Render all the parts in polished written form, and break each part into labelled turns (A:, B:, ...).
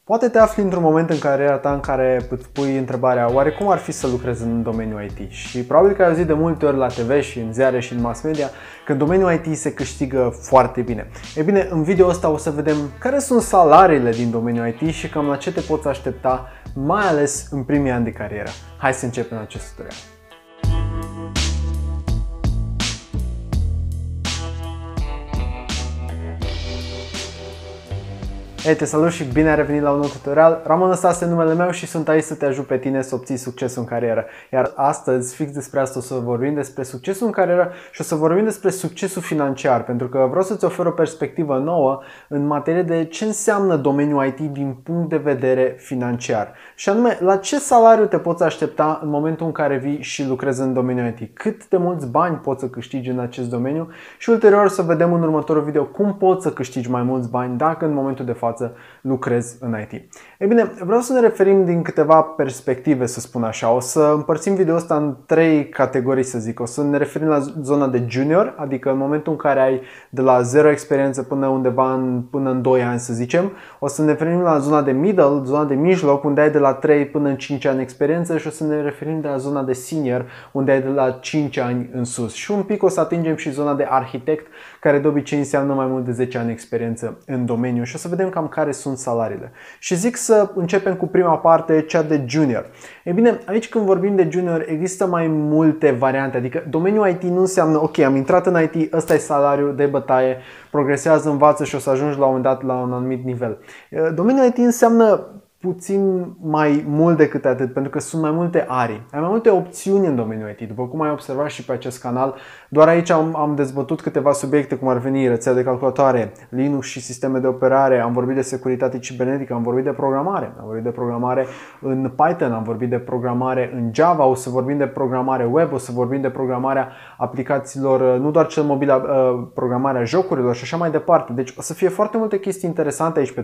A: Poate te afli într-un moment în cariera ta în care îți pui întrebarea oare cum ar fi să lucrezi în domeniul IT? Și probabil că ai auzit de multe ori la TV și în ziare și în mass media că în domeniul IT se câștigă foarte bine. Ei bine, în video ăsta o să vedem care sunt salariile din domeniul IT și cam la ce te poți aștepta, mai ales în primii ani de carieră. Hai să începem acest tutorial. Hei, te salut și bine ai revenit la un nou tutorial. Ramon, ăsta este numele meu și sunt aici să te ajut pe tine să obții succesul în carieră. Iar astăzi, fix despre asta o să vorbim, despre succesul în carieră și o să vorbim despre succesul financiar, pentru că vreau să-ți ofer o perspectivă nouă în materie de ce înseamnă domeniul IT din punct de vedere financiar. Și anume, la ce salariu te poți aștepta în momentul în care vii și lucrezi în domeniul IT? Cât de mulți bani poți să câștigi în acest domeniu? Și ulterior să vedem în următorul video cum poți să câștigi mai mulți bani dacă în momentul de față lucrezi în IT. Ei bine, vreau să ne referim din câteva perspective, să spun așa. O să împărțim video ăsta în 3 categorii, să zic. O să ne referim la zona de junior, adică în momentul în care ai de la 0 experiență până undeva până în 2 ani, să zicem. O să ne referim la zona de middle, zona de mijloc, unde ai de la 3 până în 5 ani experiență, și o să ne referim de la zona de senior, unde ai de la 5 ani în sus. Și un pic o să atingem și zona de arhitect, care de obicei înseamnă mai mult de 10 ani experiență în domeniu, și o să vedem cam care sunt salariile. Și zic să începem cu prima parte, cea de junior. Ei bine, aici când vorbim de junior există mai multe variante, adică domeniul IT nu înseamnă ok, am intrat în IT, ăsta e salariul de bătaie, progresează, învață și o să ajungi la un moment dat la un anumit nivel. Domeniul IT înseamnă puțin mai mult decât atât, pentru că sunt mai multe arii. Ai mai multe opțiuni în domeniul IT. După cum ai observat și pe acest canal, doar aici am dezbătut câteva subiecte, cum ar veni rețele de calculatoare, Linux și sisteme de operare, am vorbit de securitate cibernetică, am vorbit de programare, am vorbit de programare în Python, am vorbit de programare în Java, o să vorbim de programare web, o să vorbim de programarea aplicațiilor, nu doar cel mobil, programarea jocurilor și așa mai departe. Deci o să fie foarte multe chestii interesante aici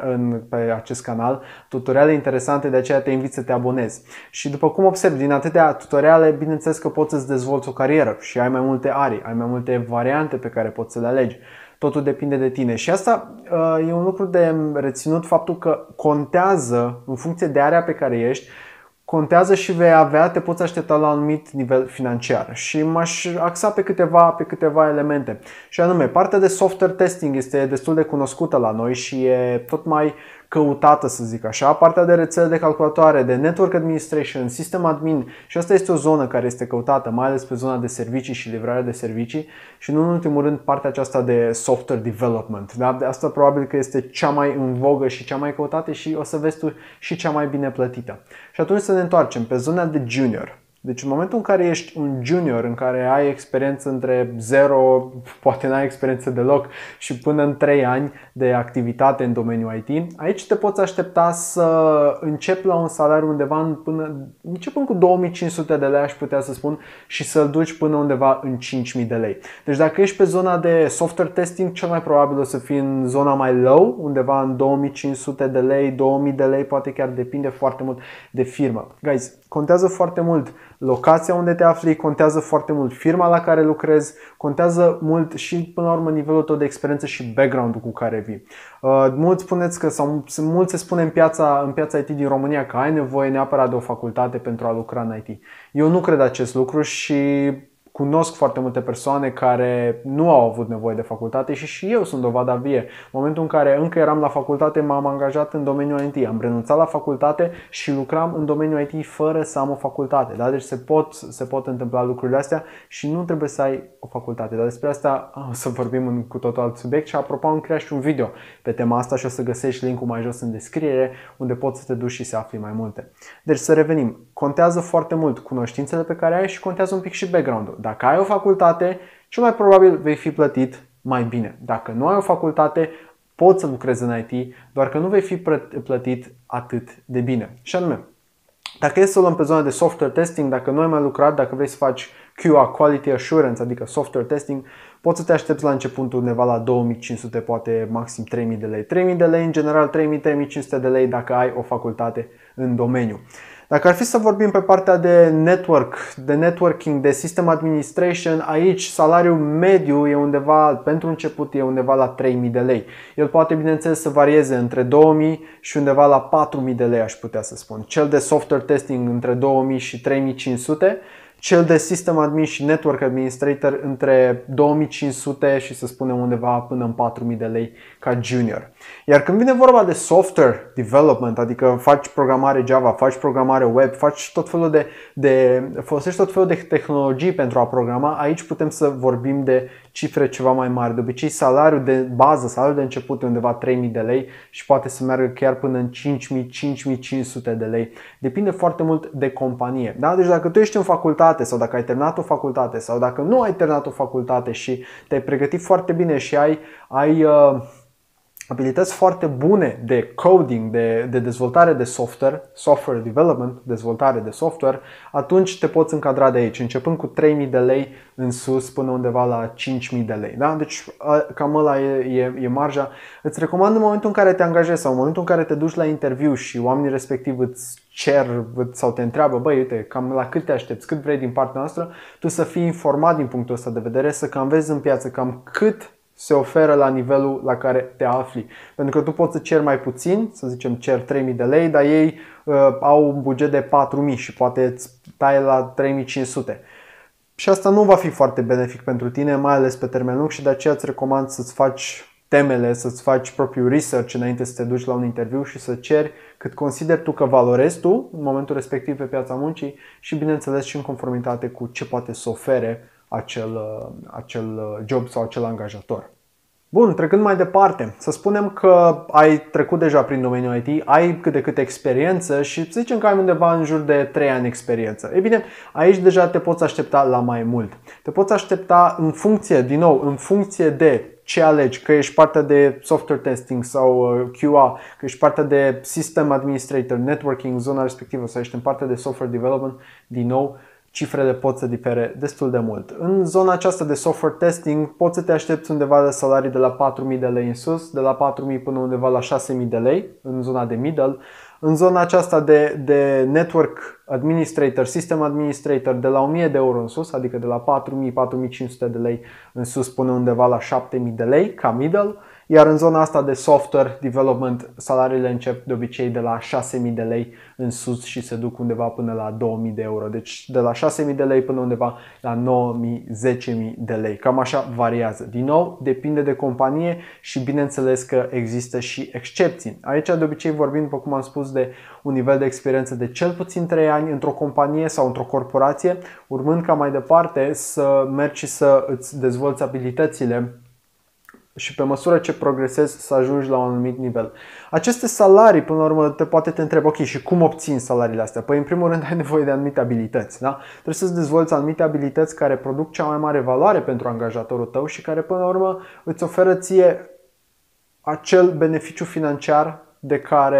A: pe acest canal, tutoriale interesante, de aceea te invit să te abonezi. Și după cum observi, din atâtea tutoriale, bineînțeles că poți să-ți dezvolți o carieră și ai mai multe arii, ai mai multe variante pe care poți să le alegi. Totul depinde de tine. Și asta e un lucru de reținut, faptul că contează, în funcție de area pe care ești, contează și vei avea, te poți aștepta la un anumit nivel financiar. Și m-aș axa pe câteva elemente. Și anume, partea de software testing este destul de cunoscută la noi și e tot mai căutată, să zic așa. Partea de rețele de calculatoare, de network administration, system admin, și asta este o zonă care este căutată, mai ales pe zona de servicii și livrare de servicii, și nu în ultimul rând partea aceasta de software development. Da? De asta probabil că este cea mai în vogă și cea mai căutată și o să vezi tu și cea mai bine plătită. Și atunci să ne întoarcem pe zona de junior. Deci în momentul în care ești un junior, în care ai experiență între 0, poate n-ai experiență deloc, și până în 3 ani de activitate în domeniul IT, aici te poți aștepta să începi la un salariu undeva începând cu 2500 de lei, aș putea să spun, și să-l duci până undeva în 5000 de lei. Deci dacă ești pe zona de software testing, cel mai probabil o să fii în zona mai low, undeva în 2500 de lei, 2000 de lei, poate chiar depinde foarte mult de firmă. Guys, contează foarte mult locația unde te afli, contează foarte mult firma la care lucrezi, contează mult și până la urmă nivelul tău de experiență și background-ul cu care vii. Mulți spuneți că, sau mulți se spune în piața IT din România că ai nevoie neapărat de o facultate pentru a lucra în IT. Eu nu cred acest lucru și cunosc foarte multe persoane care nu au avut nevoie de facultate și eu sunt dovada vie. În momentul în care încă eram la facultate, m-am angajat în domeniul IT. Am renunțat la facultate și lucram în domeniul IT fără să am o facultate. Da? Deci se pot întâmpla lucrurile astea și nu trebuie să ai o facultate. Dar despre asta o să vorbim în cu totul alt subiect și apropo am creat și un video pe tema asta și o să găsești link-ul mai jos în descriere, unde poți să te duci și să afli mai multe. Deci să revenim. Contează foarte mult cunoștințele pe care ai și contează un pic și background-ul. Dacă ai o facultate, cel mai probabil vei fi plătit mai bine. Dacă nu ai o facultate, poți să lucrezi în IT, doar că nu vei fi plătit atât de bine. Și anume, dacă e să luăm pe zona de software testing, dacă nu ai mai lucrat, dacă vrei să faci QA, Quality Assurance, adică software testing, poți să te aștepți la început undeva la 2500, poate maxim 3000 de lei. 3000 de lei, în general 3000-3500 de lei dacă ai o facultate în domeniu. Dacă ar fi să vorbim pe partea de networking, de system administration, aici salariul mediu e undeva, pentru început, e undeva la 3.000 de lei. El poate, bineînțeles, să varieze între 2.000 și undeva la 4.000 de lei, aș putea să spun. Cel de software testing între 2.000 și 3.500, cel de System Admin și Network Administrator între 2500 și să spunem undeva până în 4000 de lei ca junior. Iar când vine vorba de software development, adică faci programare Java, faci programare web, faci folosești tot felul de tehnologii pentru a programa, aici putem să vorbim de cifre ceva mai mari. De obicei salariul de bază, salariul de început e undeva 3000 de lei și poate să meargă chiar până în 5000-5500 de lei. Depinde foarte mult de companie. Da? Deci dacă tu ești în facultate sau dacă ai terminat o facultate sau dacă nu ai terminat o facultate și te-ai pregătit foarte bine și ai abilități foarte bune de coding, de dezvoltare de software development, dezvoltare de software, atunci te poți încadra de aici, începând cu 3.000 de lei în sus până undeva la 5.000 de lei. Da? Deci cam ăla e marja. Îți recomand în momentul în care te angajezi sau în momentul în care te duci la interviu și oamenii respectiv îți cer sau te întreabă, băi, uite, cam la cât te aștepți, cât vrei din partea noastră, tu să fii informat din punctul ăsta de vedere, să cam vezi în piață cam cât se oferă la nivelul la care te afli. Pentru că tu poți să ceri mai puțin, să zicem cer 3.000 de lei, dar ei au un buget de 4.000 și poate îți tai la 3.500. Și asta nu va fi foarte benefic pentru tine, mai ales pe termen lung, și de aceea îți recomand să-ți faci temele, să-ți faci propriul research înainte să te duci la un interviu și să ceri cât consideri tu că valorezi tu în momentul respectiv pe piața muncii și, bineînțeles, și în conformitate cu ce poate să ofere acel job sau acel angajator. Bun, trecând mai departe, să spunem că ai trecut deja prin domeniul IT, ai cât de cât experiență și să zicem că ai undeva în jur de 3 ani experiență. Ei bine, aici deja te poți aștepta la mai mult. Te poți aștepta în funcție de ce alegi, că ești partea de software testing sau QA, că ești partea de system administrator, networking, zona respectivă, sau ești în partea de software development, din nou, cifrele pot să difere destul de mult. În zona aceasta de software testing poți să te aștepți undeva de salarii de la 4.000 de lei în sus, de la 4.000 până undeva la 6.000 de lei în zona de middle. În zona aceasta de network administrator, system administrator, de la 1.000 de euro în sus, adică de la 4.000-4.500 de lei în sus până undeva la 7.000 de lei ca middle. Iar în zona asta de software development, salariile încep de obicei de la 6.000 de lei în sus și se duc undeva până la 2.000 de euro. Deci de la 6.000 de lei până undeva la 9.000-10.000 de lei. Cam așa variază. Din nou, depinde de companie și bineînțeles că există și excepții. Aici de obicei vorbim, după cum am spus, de un nivel de experiență de cel puțin 3 ani într-o companie sau într-o corporație, urmând ca mai departe să mergi și să îți dezvolți abilitățile și pe măsură ce progresezi să ajungi la un anumit nivel. Aceste salarii, până la urmă, poate te întrebi, ok, și cum obțin salariile astea? Păi, în primul rând, ai nevoie de anumite abilități. Da? Trebuie să-ți dezvolți anumite abilități care produc cea mai mare valoare pentru angajatorul tău și care, până la urmă, îți oferă ție acel beneficiu financiar de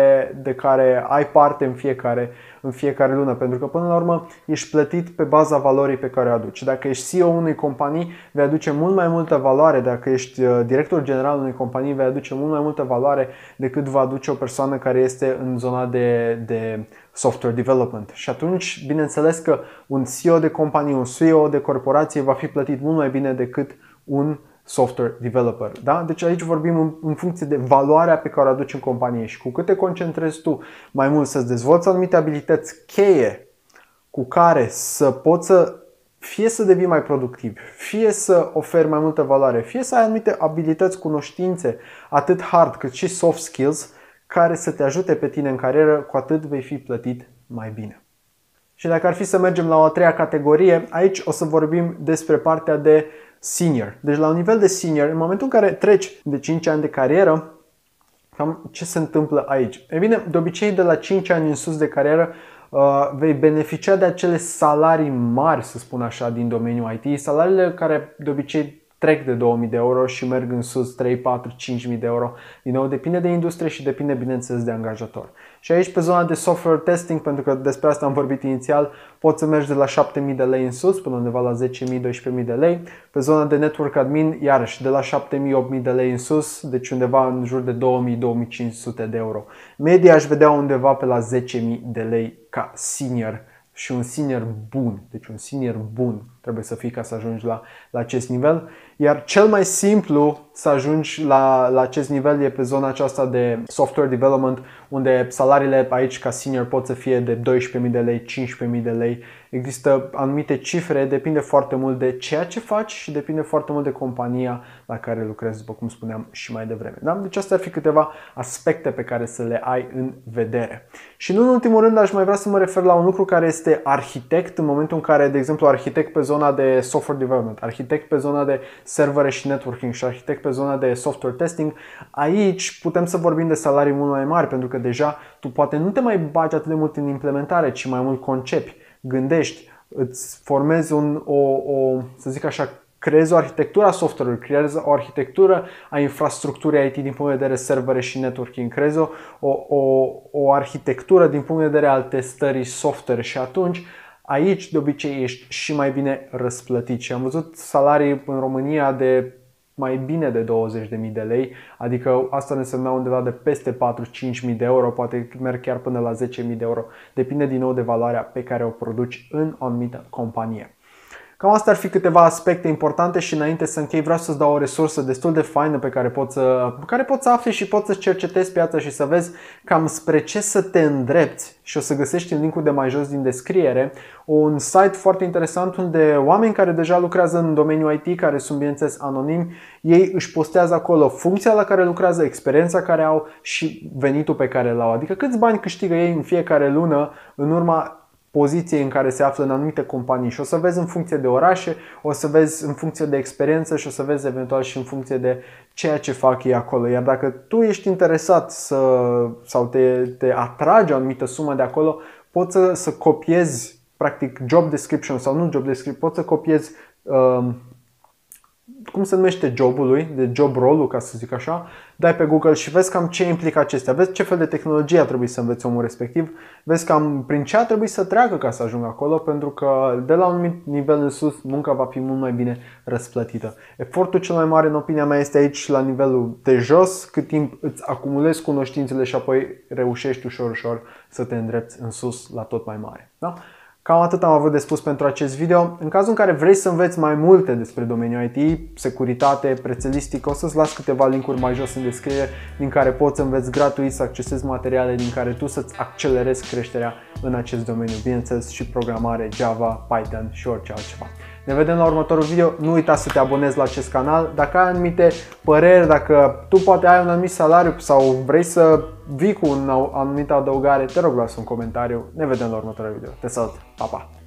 A: care ai parte în fiecare lună, pentru că până la urmă ești plătit pe baza valorii pe care o aduci. Dacă ești CEO unei companii, vei aduce mult mai multă valoare, dacă ești director general unei companii, vei aduce mult mai multă valoare decât va aduce o persoană care este în zona de software development. Și atunci, bineînțeles că un CEO de companie, un CEO de corporație va fi plătit mult mai bine decât un software developer. Da? Deci aici vorbim în funcție de valoarea pe care o aduci în companie și cu cât te concentrezi tu mai mult să-ți dezvolți anumite abilități cheie cu care să poți fie să devii mai productiv, fie să oferi mai multă valoare, fie să ai anumite abilități, cunoștințe, atât hard cât și soft skills, care să te ajute pe tine în carieră, cu atât vei fi plătit mai bine. Și dacă ar fi să mergem la o a treia categorie, aici o să vorbim despre partea de senior. Deci la un nivel de senior, în momentul în care treci de 5 ani de carieră, cam ce se întâmplă aici? E bine, de obicei de la 5 ani în sus de carieră vei beneficia de acele salarii mari, să spun așa, din domeniul IT, salariile care de obicei trec de 2000 de euro și merg în sus 3, 4, 5000 de euro. Din nou, depinde de industrie și depinde, bineînțeles, de angajator. Și aici, pe zona de software testing, pentru că despre asta am vorbit inițial, poți să mergi de la 7000 de lei în sus până undeva la 10.000, 12.000 de lei. Pe zona de network admin, iarăși, de la 7.000, 8.000 de lei în sus, deci undeva în jur de 2.000, 2.500 de euro. Media aș vedea undeva pe la 10.000 de lei ca senior. Și un senior bun, deci un senior bun trebuie să fii ca să ajungi la acest nivel. Iar cel mai simplu să ajungi la acest nivel e pe zona aceasta de software development, unde salariile aici ca senior pot să fie de 12.000 de lei, 15.000 de lei. Există anumite cifre, depinde foarte mult de ceea ce faci și depinde foarte mult de compania la care lucrezi, după cum spuneam și mai devreme. Da? Deci astea ar fi câteva aspecte pe care să le ai în vedere. Și nu în ultimul rând aș mai vrea să mă refer la un lucru care este arhitect, în momentul în care, de exemplu, arhitect pe zona de software development, arhitect pe zona de servere și networking și arhitect pe zona de software testing. Aici putem să vorbim de salarii mult mai mari, pentru că deja tu poate nu te mai bagi atât de mult în implementare, ci mai mult concepi, gândești, îți formezi să zic așa, creezi o arhitectură a software-ului, creezi o arhitectură a infrastructurii IT din punct de vedere servere și networking, creezi o arhitectură din punct de vedere al testării software și atunci aici de obicei ești și mai bine răsplătit. Și am văzut salarii în România de mai bine de 20.000 de lei, adică asta însemna undeva de peste 4-5.000 de euro, poate merg chiar până la 10.000 de euro, depinde din nou de valoarea pe care o produci în o anumită companie. Cam astea ar fi câteva aspecte importante și înainte să închei vreau să-ți dau o resursă destul de faină pe care poți să afli și poți să cercetezi piața și să vezi cam spre ce să te îndrepți și o să găsești în linkul de mai jos din descriere un site foarte interesant unde oameni care deja lucrează în domeniul IT, care sunt bineînțeles anonimi, ei își postează acolo funcția la care lucrează, experiența care au și venitul pe care îl au, adică câți bani câștigă ei în fiecare lună în urma poziției în care se află în anumite companii și o să vezi în funcție de orașe, o să vezi în funcție de experiență și o să vezi eventual și în funcție de ceea ce fac ei acolo. Iar dacă tu ești interesat sau te atrage o anumită sumă de acolo, poți să copiezi practic job description sau nu job description, poți să copiezi cum se numește jobul lui, de job role-ul, ca să zic așa, dai pe Google și vezi cam ce implică acestea, vezi ce fel de tehnologie ar trebui să înveți omul respectiv, vezi cam prin ce ar trebui să treacă ca să ajungă acolo, pentru că de la un anumit nivel în sus munca va fi mult mai bine răsplătită. Efortul cel mai mare, în opinia mea, este aici la nivelul de jos, cât timp îți acumulezi cunoștințele și apoi reușești ușor să te îndrepți în sus la tot mai mare. Da? Cam atât am avut de spus pentru acest video. În cazul în care vrei să înveți mai multe despre domeniul IT, securitate, prețelistică, o să-ți las câteva linkuri mai jos în descriere din care poți să înveți gratuit, să accesezi materiale din care tu să-ți accelerezi creșterea în acest domeniu. Bineînțeles și programare, Java, Python și orice altceva. Ne vedem la următorul video. Nu uita să te abonezi la acest canal. Dacă ai anumite păreri, dacă tu poate ai un anumit salariu sau vrei să vii cu o anumită adăugare, te rog lasă un comentariu. Ne vedem la următorul video. Te salut! Pa, pa!